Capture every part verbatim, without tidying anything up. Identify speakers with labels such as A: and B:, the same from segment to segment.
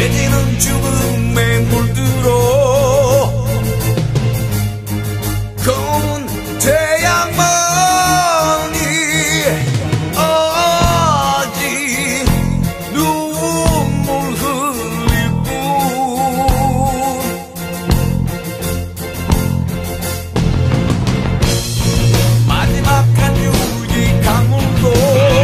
A: 해지는 죽음에 물들어 검은 태양만이 아직 눈물 흘릴 뿐 마지막 한 유리 강물도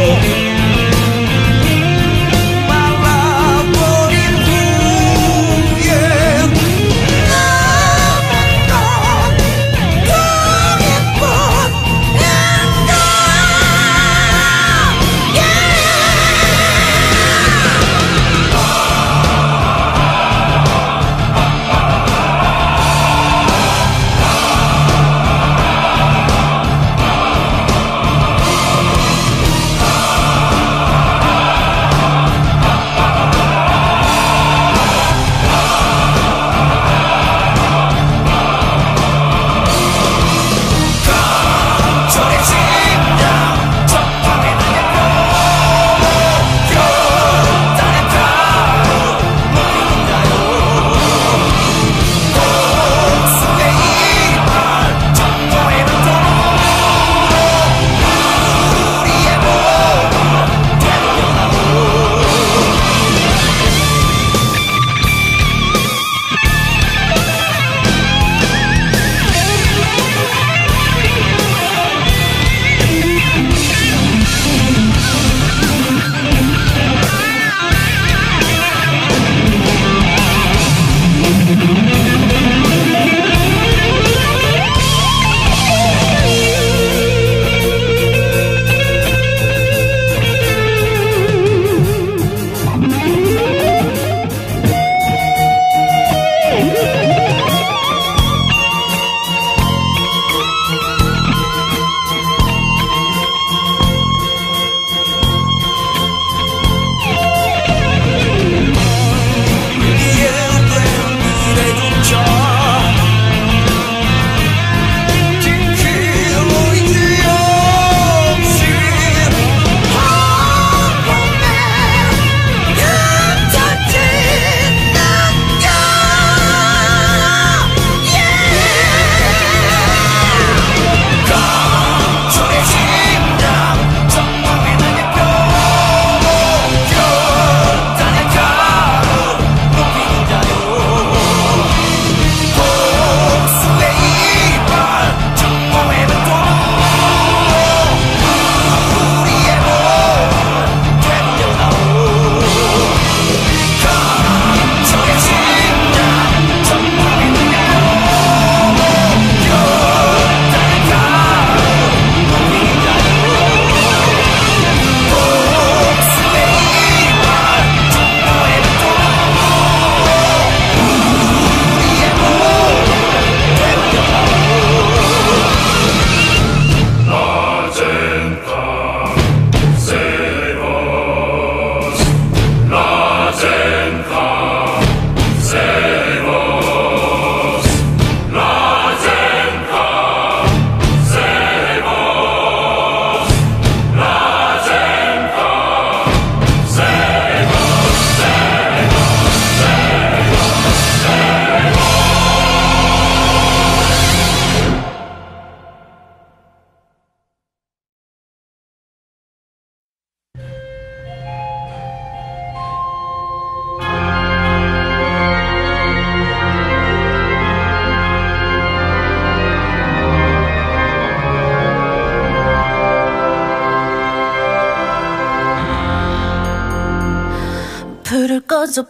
B: 불을 꺼줘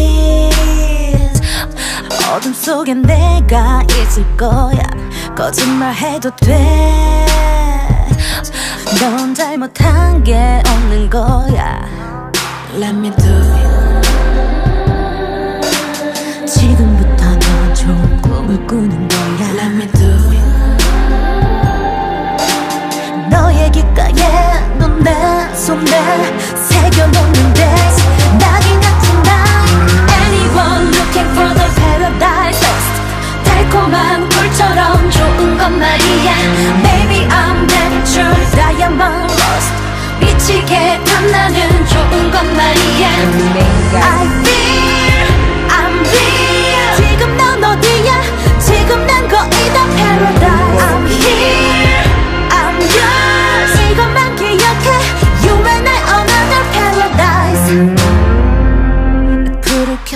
B: please. 어둠 속에 내가 있을 거야. 거짓말해도 돼. 넌 잘못한 게 없는 거야. Let me do it. 지금부터 넌 좋은 꿈을 꾸는 거야. Let me do it. 너의 귓가에 넌 내 손에 새겨놓는데 낙인 같은 날 Anyone looking for the paradise lost. 달콤한 꿀처럼 좋은 건 말이야. Baby I'm natural diamond lost. 미치게 탐나는 좋은 건 말이야. I feel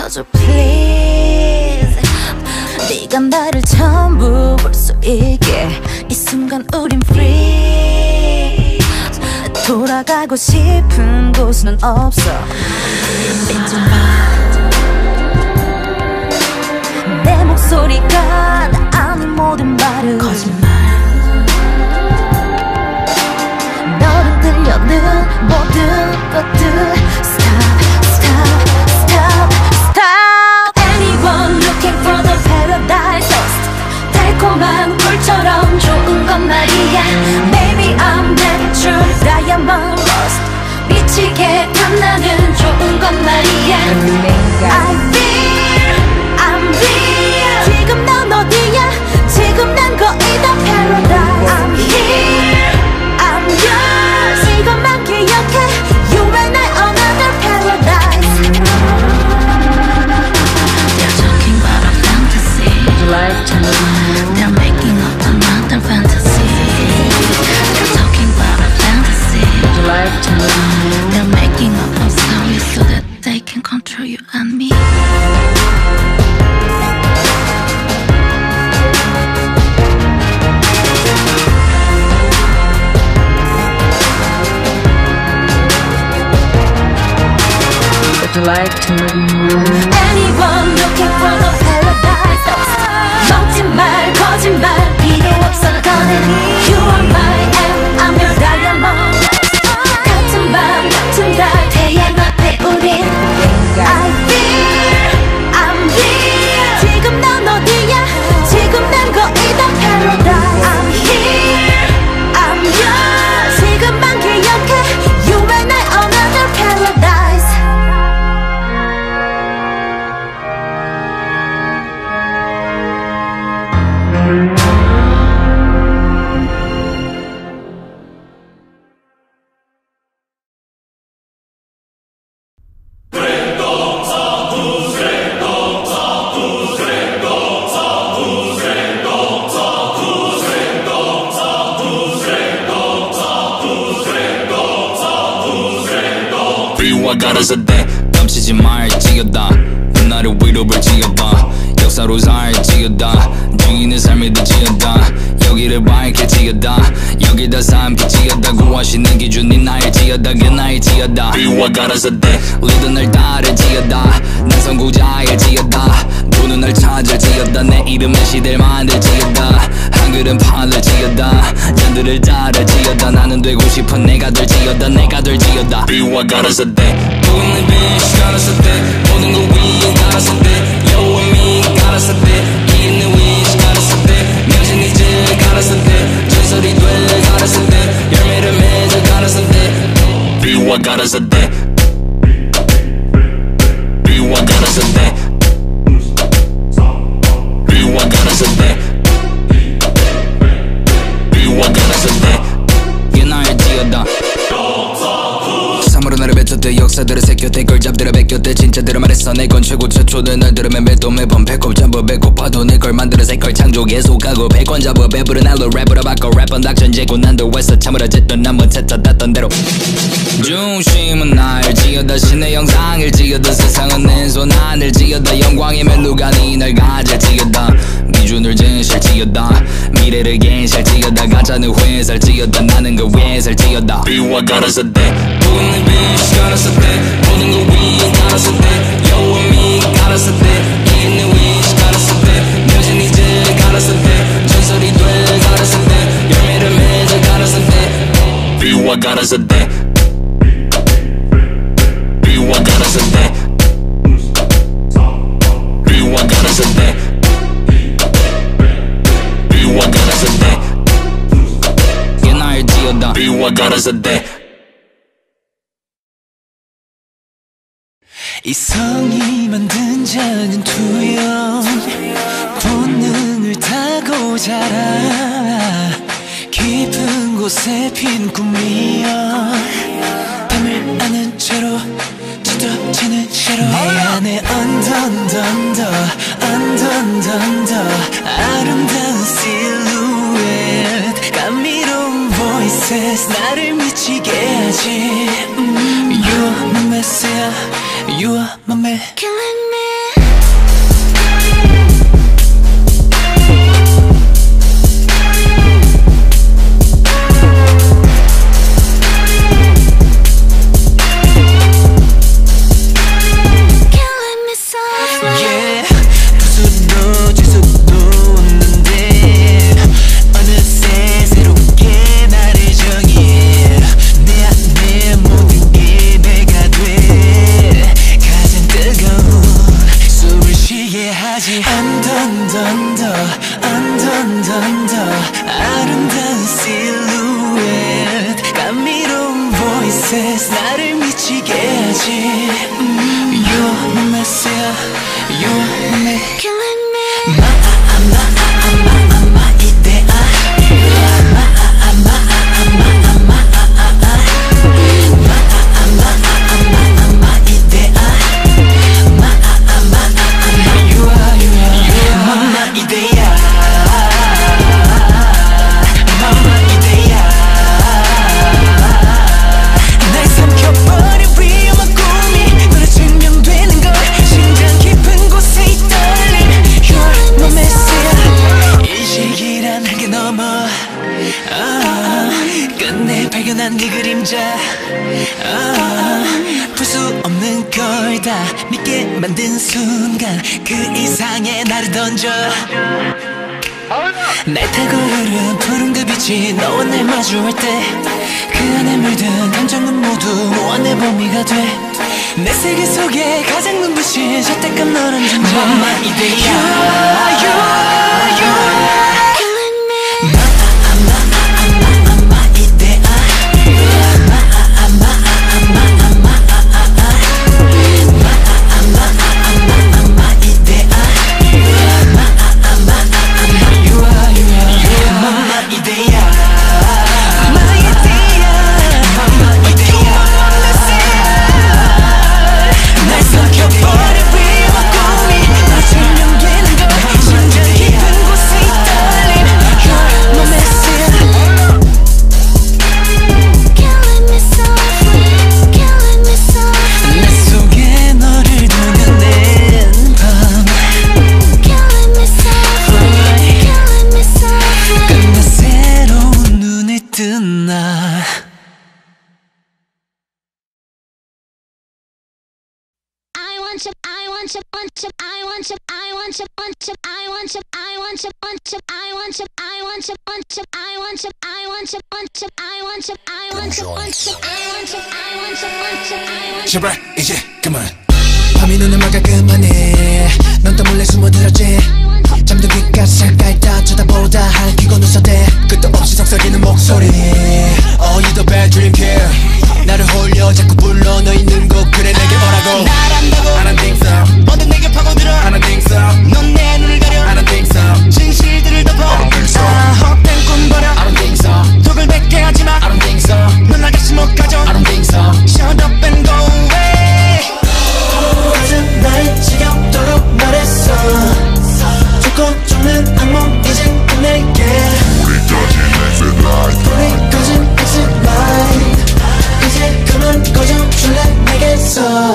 B: 비켜줘 please. 네가 나를 전부 볼 수 있게 이 순간 우린 free. 돌아가고 싶은 곳은 없어. 믿지 마. 내 목소리가 나 아는 모든 말은 거짓말. 너는 들려는 모든 것들. Stop, stop, stop, stop. Anyone looking for the paradise lost. 달콤한 꿀처럼 좋은 건 말이야. Baby I'm natural diamond lost. 미치게 탐나는 좋은 건 말이야. I feel, I'm real. 지금 넌 어디야? 지금 난 거의 다 paradise. I'm here, I'm yours. 이것만 기억해. You and I another paradise. They're talking about a fantasy. Would you like to know? They're making up another fantasy. They're talking about a fantasy. Would you like to know? They're making up a story so that they can control you and me. Would you like to know? Anyone looking for the paradise lost. 먹지 말 거짓말 필요 없어 꺼내니. You are mine and I'm your diamond. 같은 밤 같은 달 태양 앞에 우린. I feel, I'm real. 지금 넌 어디야? 지금 난 거의 다 paradise. I'm here, I'm yours. 지금만 기억해. You and I another paradise.
C: 비와 가라서 돼 깜치지 말지어다 나를 위로 불지어봐 역사로 살지어다 중인의 삶이 되지어다 여기를 밝힐지어다 여기다 삼킬지어다 구하시는 기준이 나일지어다 그 나일지어다 비와 가라서 돼 리더 날 따를지어다 난 선구자일지어다 부는 날 찾을지어다 내 이름의 시대를 만들지어다 한글은 팔을지어다 잔들을 따를지어다 나는 되고 싶은 내가 될지어다 내가 될지어다 비와 가라서 돼 부는 빛이 가라서 돼 모든 거 위에 가라서 돼 You and me 가라서 돼 있는 위치 가라서 돼 명신이 질 가라서 돼 전설이 될 가라서 돼 열매를 맺어 가라서 돼 비와 가라서 돼 비와 가라서 돼 비와 가라서 돼 비와 가라서 돼 옛날 지어다 삼으로 나를 뱉었대 역사들을 새겼대 걸 잡들어 베꼈대 진짜대로 말했어 내 건 최고 최초들 날 들으면 매도 매번 배꼽 잡아 배고파도 내 걸 만들어 새걸 창조 계속하고 백원 잡아 배부른 날로 랩으로 바꿔 래퍼 낙천제고 난도 했어 참으로 짓던 난 못했다 땄던 대로 중심은 날 지어다 신의 영상을 지어다 세상은 내 손 안을 지어다 영광의 멜로가니 날 가질 지어다 기준을 진실 지어다 미래를 괜실 지어다 가짜는 회살 지어다 나는 그 회살 지어다 비와 가라서 돼 부는 빛이 가라서 돼 모든 거 위에 가라서 돼 You and me 가라서 돼 있는 위치 가라서 돼 명신이 질 가라서 돼 전설이 될 가라서 돼 열매를 맺어 가라서 돼 비와 가라서 돼 비와 가라서 돼 비와 가라서 돼 비와 가라서 돼 옛날 지어다 비와 가라서 돼
D: 이성이 만든 작은 투영 본능을 타고 자라 깊은 곳에 핀 꿈이여 밤을 아는 채로 짙어지는 채로 내 안에 언더 언더 언더 언더 아름다운 실루엣 감미로운 voices 나를 미치게 하지 음, You're my messiah You are my man.
B: Killing me.
D: 안던던더 안던던더 아름다운 실루엣 감미로운 voices 나를 미치게 하지 음, You're my messiah You're my
B: Killing me.
D: 마아아 마아아 마아아 마이데아 마아아 마아아 마아아 마아아 마아아 마아아 마아아 마이데아 마아아 마아아 You are you are Mama 이데야 Mama 이데야 날 삼켜버린 위험한 꿈이 너로 증명되는 걸 심장 깊은 곳에 이 떨림 You're my messiah 이 시기란 한계 넘어 아, 끝내 발견한 네 그림자 아, 풀 수 없는 걸 다 믿게 만든 순간 그 이상의 나를 던져 날 타고 흐른 푸른 그 빛이 너와 날 마주할 때 그 안에 물든 감정은 모두 무한의 범위가 돼 내 세계 속에 가장 눈부신 절대감 너란 존재 Mama 이데야 You are you are you
B: Killing me.
D: 마아아 마아아 마아아 마이데아 마아아 마아아 마아아 마아아 마아아 마아아 마아아 마이데아 마아아 마아아 You are you are Mama 이데야 마이데야 Mama 이데야 날 삼켜버린 위험한 꿈이 너로 증명되는 걸 심장 깊은 곳에 이 떨림 You're my messiah
B: Killing me softly. Killing me softly.
D: 내 속에 너를 녹여낸 밤
B: Killing me softly. Killing me softly.
D: 끝내 새로운 눈을 뜬 나
B: I want you, I want you, want you, I want you, I want you, want you, I want you, I want you, want you, I want you, I want you, want you, I want you, I want you, want you, I want you, I want you, want you, I want you, I want you, want you, I want you.
E: 제발 이제 그만 밤이 눈을 막아 그만해 넌 또 몰래 숨어들었지 잠들기까지 잠깐 있다 쳐다보다 할퀴고 눈썹대 끝도 없이 속삭이는 목소리 Oh you the bad dream kid 나를 홀려 자꾸 불러 너 있는 곳 그래 내게 오라고
D: 날 안다고
E: I don't think so
D: 모두 내게 파고들어
E: I don't think so
D: 넌 내 눈을 가려
E: I don't think so
D: 진실들을 덮어
E: I don't think so.
D: 아 헛된 꿈 버려
E: I don't think so
D: 독을 뱉게 하지마
E: I don't think so
D: 넌 날 다시 못 가져
E: I don't think so
D: Shut up and go away
F: 가슴 날 지겹도록 말했어 죽고 죽는 악몽 이제 끝낼게 우리 꺼진 exit light 이제 그만 꺼져줄래 내게서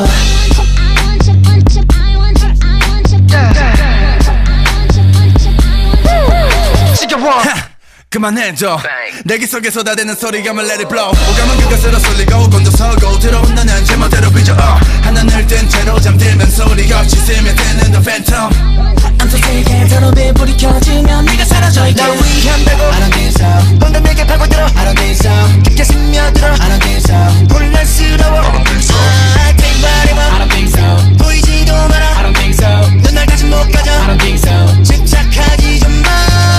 E: 그만해줘 내기 속에 쏟아대는 소리가 let it blow 오감은 그것으로 쏠리고 곤두서고 들어온 나는 제멋대로 빚어 uh. 하나늘 뜬 채로 잠들면 소리 없이 스며드는 the phantom
D: I'm so sick and tired 불이 켜지면 네가 사라져 있게 날 위한다고
E: I don't think so
D: 방금 내게 파고들어
E: I don't think so
D: 깊게 스며들어
E: I don't think so
D: 혼란스러워
E: I don't think so
D: I think body
E: I don't think so
D: 보이지도
E: I
D: 마라
E: don't think so
D: 넌 날 다시 못 가져
E: I don't think so
D: 집착하지 좀마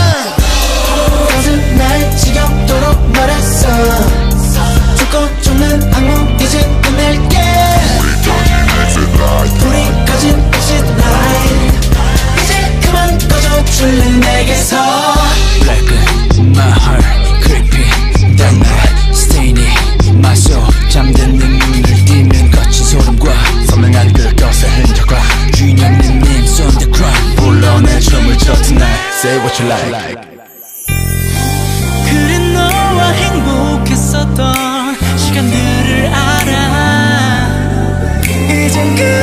F: 가슴 날 지겹도록 말했어 죽고 죽는 악몽 이제 끝낼게 불이 꺼진 exit light 이제 그만 꺼져줄래 내게서
D: Black my heart creepy that night stainy my soul 잠든 내 눈을 띄면 거친 소름과 선명한 그것의 흔적과 주인 없는 names on the ground 불러내 춤을 춰 tonight say what you like 그래 너와 행복했었던 시간들을 알아 이젠 그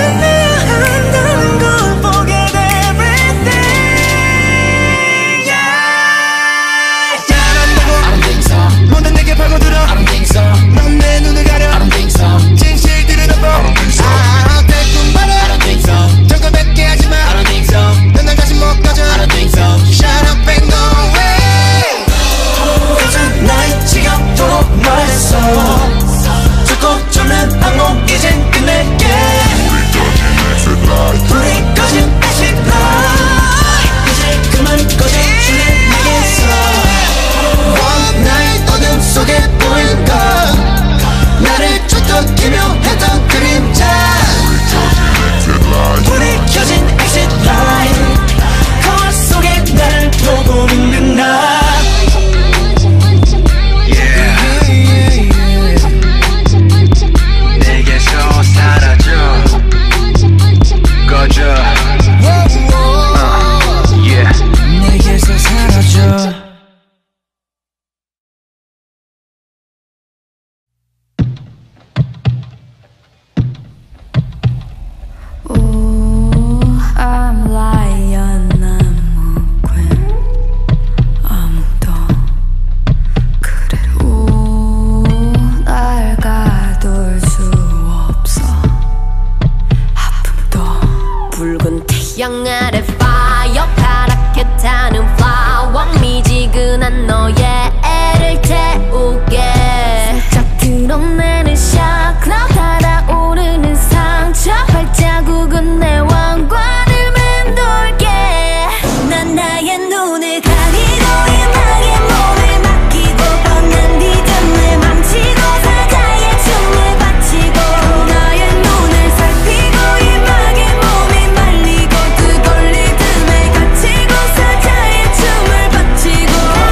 B: 태양 아래 fire 파랗게 타는 flower 미지근한 너의 애를 태우게 슬쩍 드러내는 shock cloud 달아오르는 상처 발자국은 내 왕관을 맴돌게 난 나의 눈을 가리고 음악에 몸을 맡기고 뻔한 리듬을 망치고 사자의 춤을 바치고 나의 눈을 살피고 음악에 몸이 말리고 뜨거운 리듬에 갇히고 사자의 춤을 바치고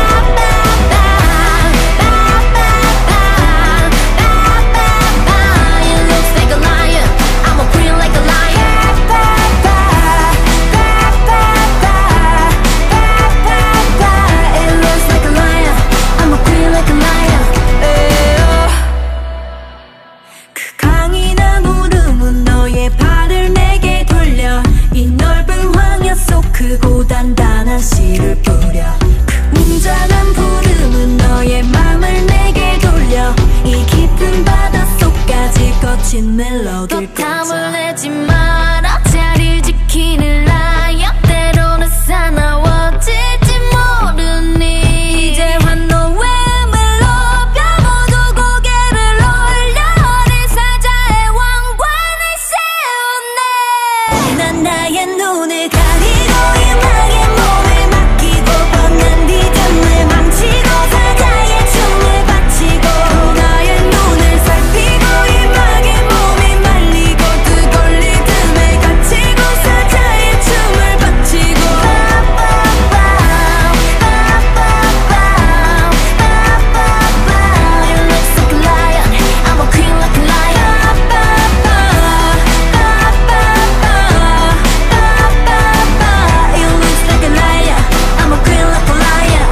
B: It looks like a lion, I'm a queen like a lion It looks like a lion, I'm a queen like a lion 그 강인한 울음은 너의 발을 내게 돌려 이 넓은 황야 속 크고 단단한 씨를 뿌려 그 웅장한 부름은 너의 맘을 내게 돌려 이 깊은 바닷속까지 거친 멜로디를 꽂아 땀을 내지 마라 자리를 지키는 라이언 때로는 사나워질지 모르니 이제와 너의 멜로 펴고도 고개를 올려 어린 사자의 왕관을 세우네 난 나의 눈을 가리고 음악에 몸을 맡기고 뻔한 리듬을 망치고 사자의 춤을 바치고 나의 눈을 살피고 음악에 몸이 말리고 뜨거운 리듬에 갇히고 사자의 춤을 바치고 It looks like a lion, I'm a queen like a lion It looks like a lion, I'm a queen like a lion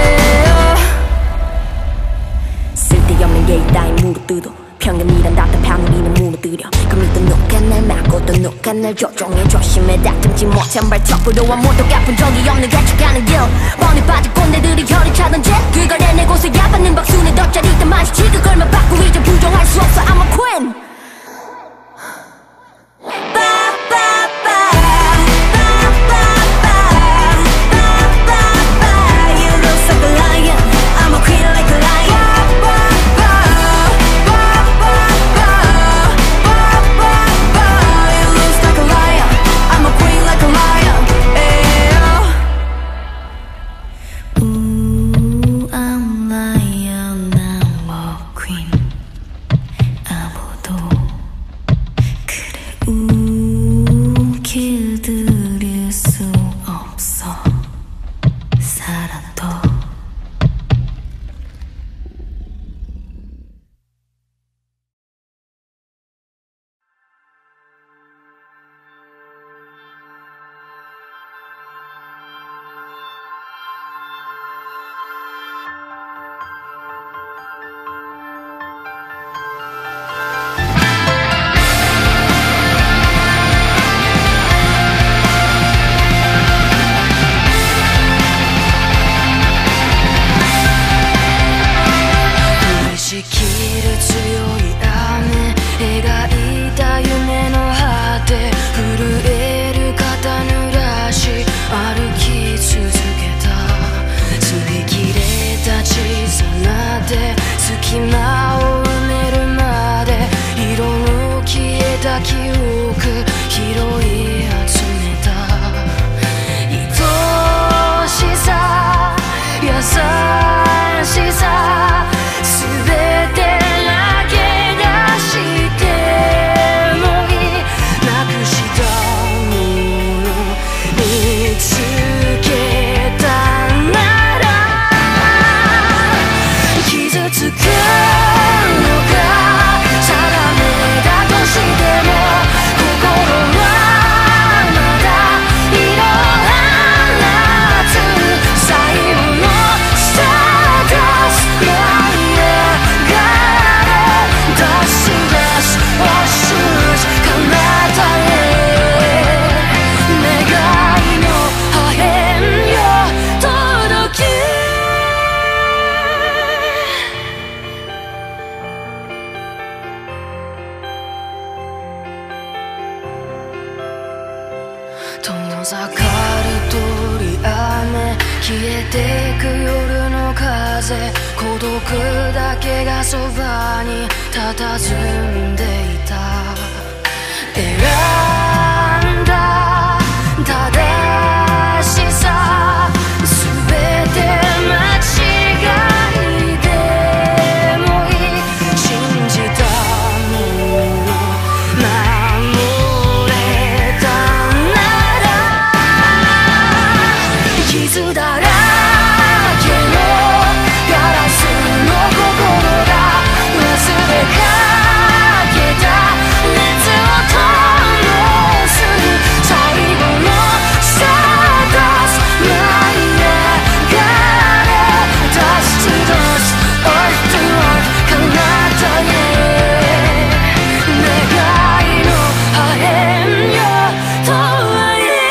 B: 쓸데없는 예의 따윈 무릎뜨도 평균이란 답답한 우리는 무너뜨려 그 믿던 누가 날 막고 또 누가 날 조종해 조심해 다듬지 못한 발톱으로 아무도 갚은 적이 없는 개척하는 길 뻔히 빠질 꼰대들이 혀를 차던지 그걸 해내고서 야받는 박수는 덧자리다 마주치 그걸만 받고 이제 부정할 수 없어 I'm a queen It looks like a lion, I'm a queen like a lion It looks like a lion, I'm a queen like a lion Ooh, I'm lion, I'm a queen 아무도
D: 遠ざかる通り雨消えてく夜の風孤独だけがそばに佇んでいた選んだ正しさ全て間違いでもいい信じたものを守れたなら傷だらけのガラスの心が忘れかけた熱を灯す最後のスターダスト舞い上がれ Dust to dust Earth to earth 彼方へ願いの破片よとはいえ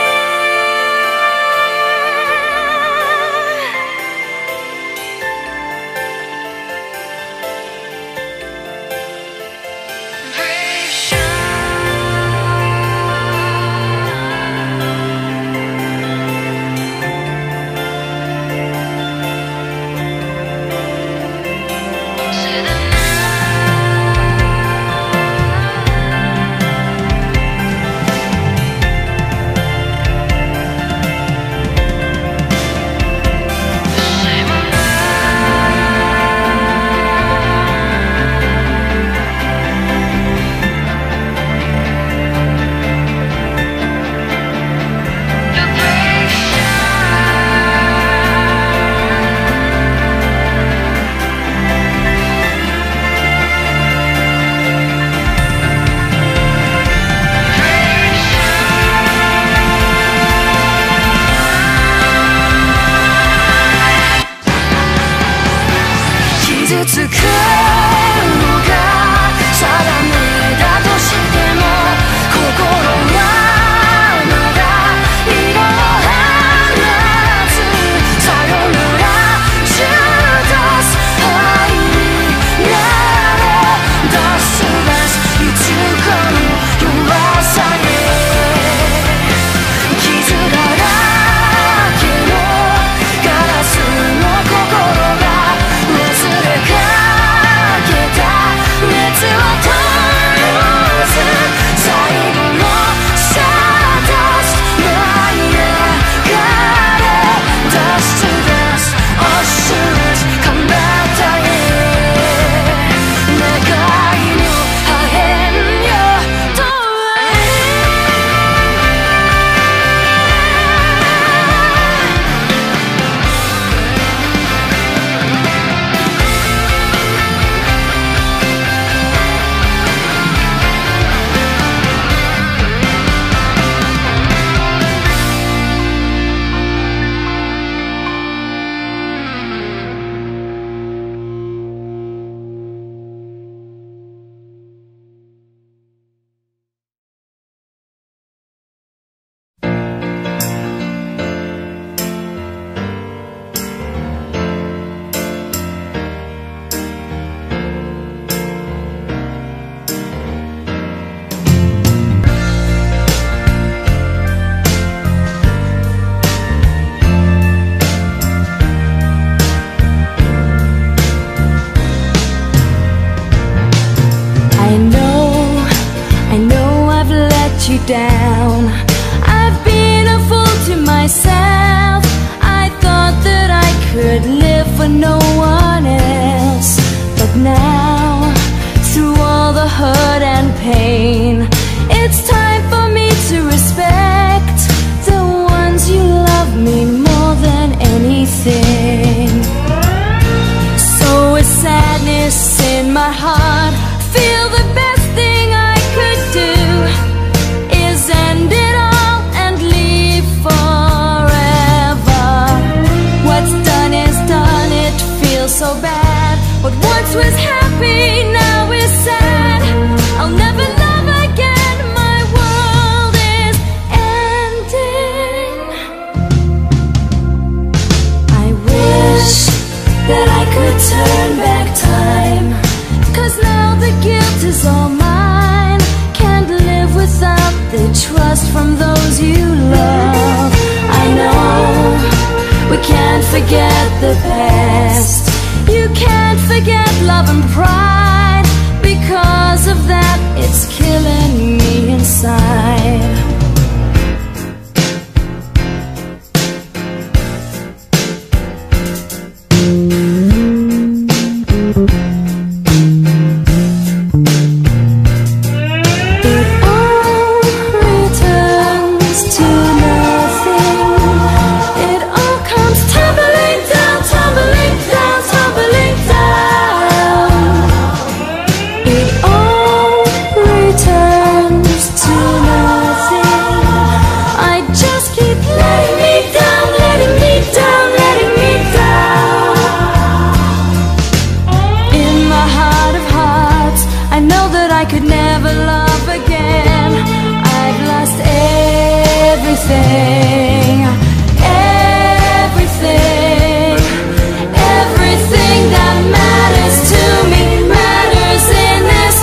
D: 傷つくのが定めだとしても心はまだ色を放つさよならジュダス愛になれ出す出すいつかの弱さへ傷だらけのガラスの心が忘れかけた熱を灯す最後のスターダスト舞い上がれ Dust to dust 押し出す彼方へ願いの破片よとはいI know, I know I've let you down. I've been a fool to myself. I thought that I could live for no one else. But now, through all the hurt and pain, it's time for me to respect the ones you love me more than anything. So with sadness in my heart, feel the best thing I could do is end it all and leave forever. What's done is done, it feels so bad. What once was happy now is sad. I'll never love again, my world is ending. I wish that I could turn back time, 'cause now the guilt is all mine. Can't live without the trust from those you
B: forget the past. You can't forget love and pride. Because of that, it's killing me inside. I could never love again. I've lost everything, everything, everything that matters to me matters in this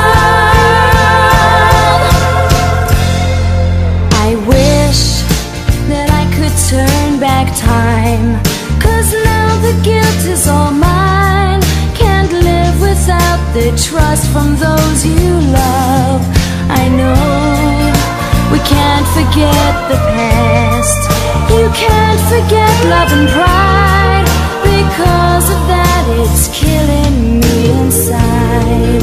B: world. I wish that I could turn back time, 'cause now the guilt is all mine. Can't live without the trust from those you love. I know we can't forget the past. You can't forget love and pride. Because of that, it's killing me inside.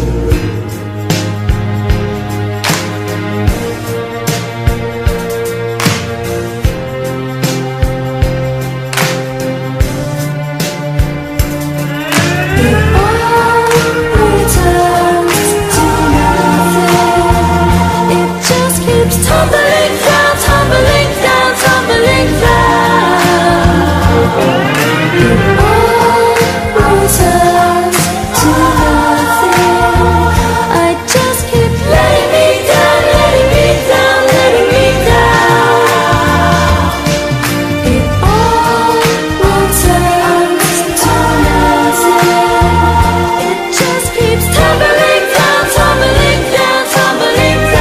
B: Tumbling down, tumbling down, tumbling down. It all returns to nothing. I just keep letting me down, letting me down, letting me down. It all returns to nothing. It just keeps tumbling down, tumbling down, tumbling down.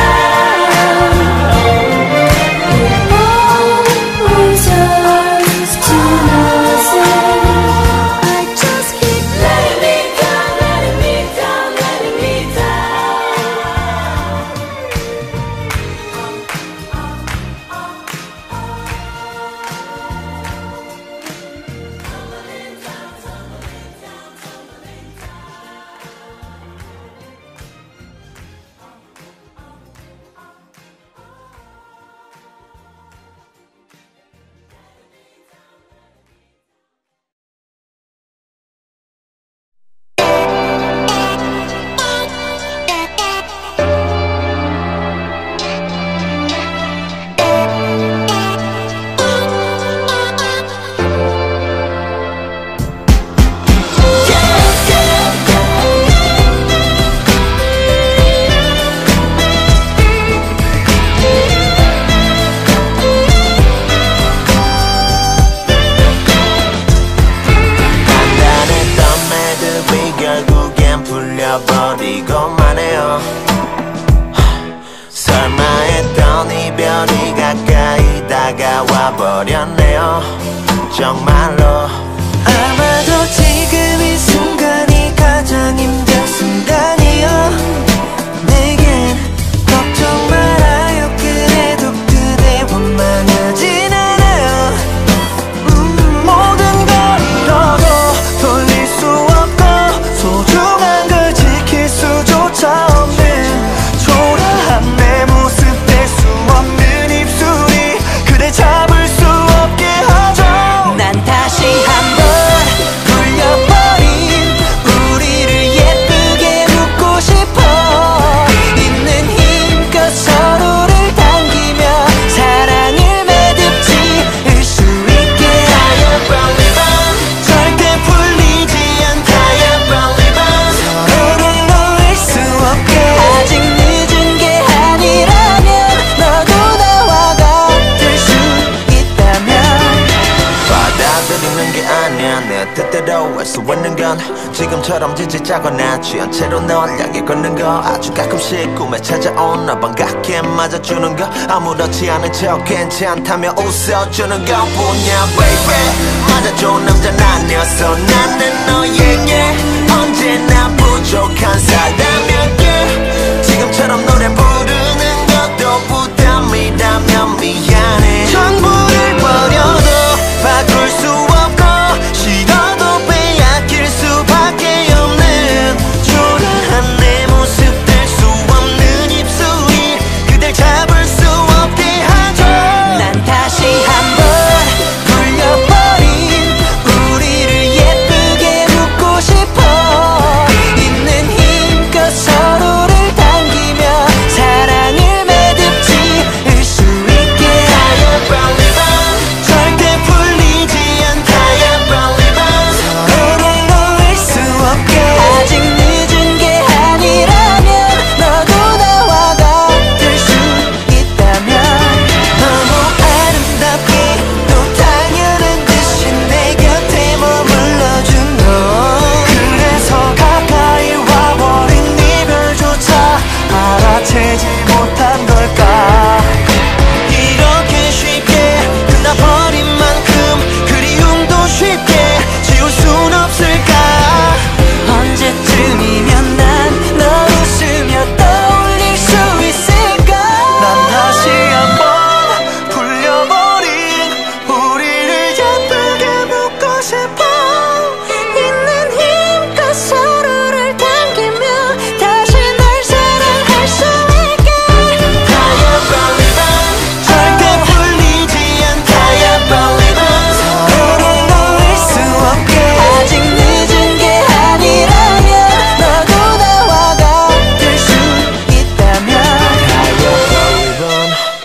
G: 버리고만 해요. 설마 했던 이별이 가까이 다가와 버렸네요. 정말로 아마도 지금 이 순간이 가장 힘든 순간이요. 내겐 걱정 말아요. 그래도 그대 원망하진 않아요. 음, 모든 걸 잃어도 돌릴 수 없고 소중한 걸 지킬 수조차 없는 초라한 내 모습 뗄 수 없는 입술이 그대 잡을 수 없게 하죠. 난 다 지금처럼 지지자거나 취한 채로 널 향해 걷는 거 아주 가끔씩 꿈에 찾아온 너 반갑게 맞아주는 거 아무렇지 않은 척 괜찮다며 웃어주는 것뿐이야 baby 맞아줘 남자는 아니었어 나는 너에게 언제나 부족한 사람이었게 지금처럼 노래 부르는 것도 부담이라면 미안해 전부를 버려도 바꿀 수 없고 싫어도 빼앗길 수밖에 없는 초라한 내 모습 될 수 없는 입술이 그댈 잡을 수 없게 하죠 난 다시 한번 불려버린 우리를 예쁘게 묻고 싶어 있는 힘껏 서로를 당기며 사랑을 매듭지 을 수 있게 하여 빨리 봐 절대 풀리지 않다야 빨리 봐 서로를 놓을 수 없게 아직 늦은 게 아니라면 너도 나와 같을 수 있다면 너무 아름답게 또 당연한 듯이 내 곁에 머물러준 너 그래서 가까이 와버린 이별조차 알아채지 못한 걸까 이렇게 쉽게 끝나버린 만큼 그리움도 쉽게 지울 순 없을까 언제쯤이면 난 너 웃으며 떠올릴 수 있을까 난 다시 한번 풀려버린 우리를 예쁘게 묻고 싶어 있는 힘껏 서로를 당기며 다시 날 사랑할 수 있게 다야 빨리 봐 절대 풀리지 않다야 빨리 봐 서로를 놓을 수 없게 아직 늦은 게 아니라면 너도 나와 같을 수 있다면 다야 빨리 봐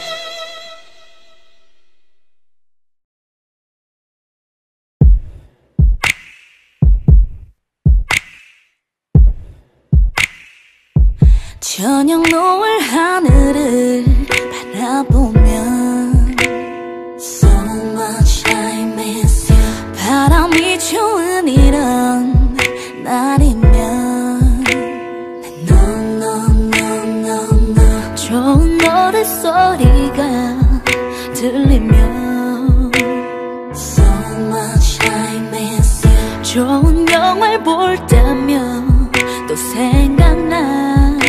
B: 저녁 노을 하늘을 바라보면 So much I miss you 바람이 좋은 이런 날이면 No no no no no 좋은 노랫소리가 들리면 So much I miss you 좋은 영화를 볼 때면 또 생각나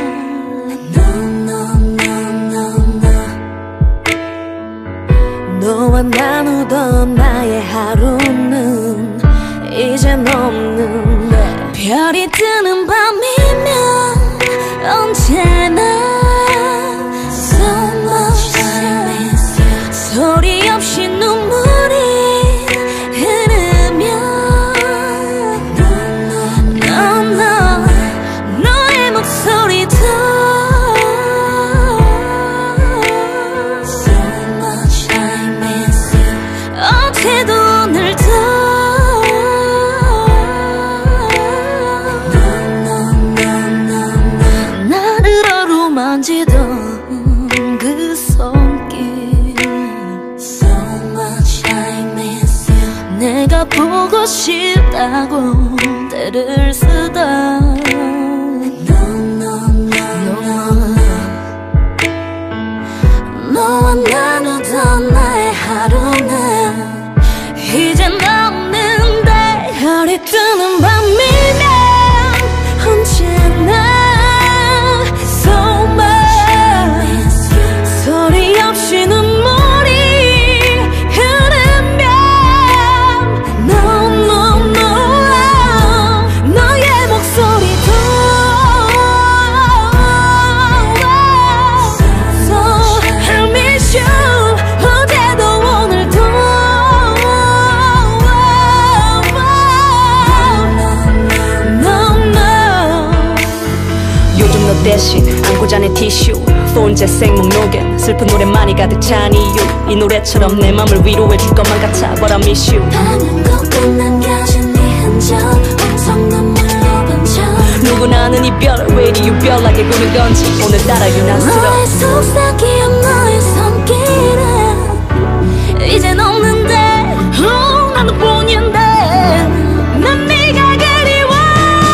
B: 너와 나누던 나의 하루는 이젠 없는데 별이 뜨는 밤이면 언제나 So much I miss you 소리 없이 눈물이 흐르면 No no 너의 목소리도 어제도 오늘도 나를 어루만지던 그 손길 So much I miss you 내가 보고 싶다고 때를 쓰다 너와 나누던 나의 하루는 이젠 없는데 별이 뜨는 밤이면 언제나 So much 소리 없이 눈물이 흐르면 No no no 너의 목소리도
H: 대신 안고자 내 티슈 폰 재생 목록엔 슬픈 노래만이 가득 찬 이유 이 노래처럼 내 맘을 위로해줄 것만 같아 But I miss you
B: 밤은 꼭 남겨진 네 흔적 온통 눈물로 번져
H: 누구나 아는 이별을 왜 이리 유별나게 구는 건지 오늘따라 유난스러워
B: 너의 속삭임 너의 손길은 이젠 없는데 oh, 나도 뿐인데 난 네가 그리워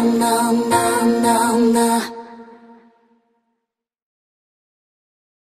B: no, no, no, no.